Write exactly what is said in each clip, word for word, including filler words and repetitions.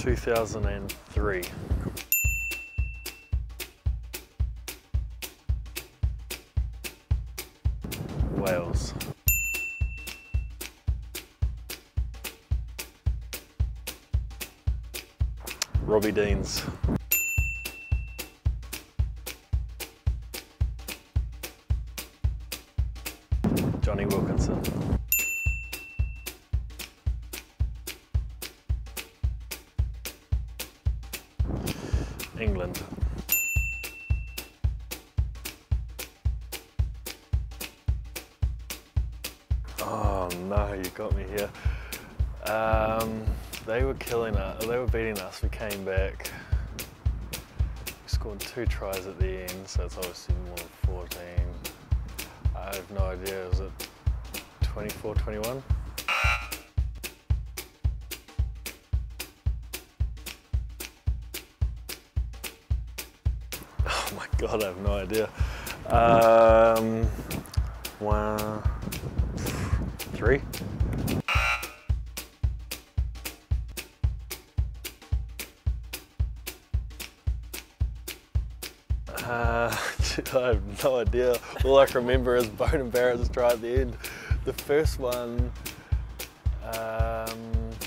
two thousand three. Wales. Robbie Deans. Johnny Wilkinson. England. Oh no, you got me here. Um, they were killing us, they were beating us, we came back. We scored two tries at the end, so it's obviously more than fourteen. I have no idea, is it twenty-four twenty-one? Oh my god, I have no idea. Um, one, three? Uh, I have no idea. All I can remember is Bone and Barrett's try at the end. The first one, um,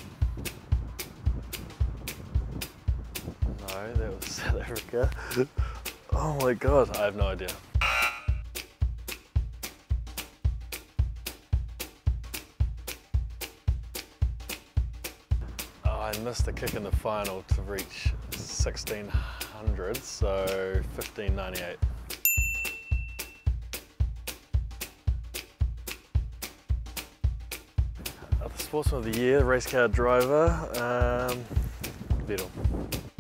no, that was South Africa. Oh my god, I have no idea. Oh, I missed the kick in the final to reach sixteen hundred, so fifteen ninety-eight. Uh, the Sportsman of the Year, race car driver, um, Vettel.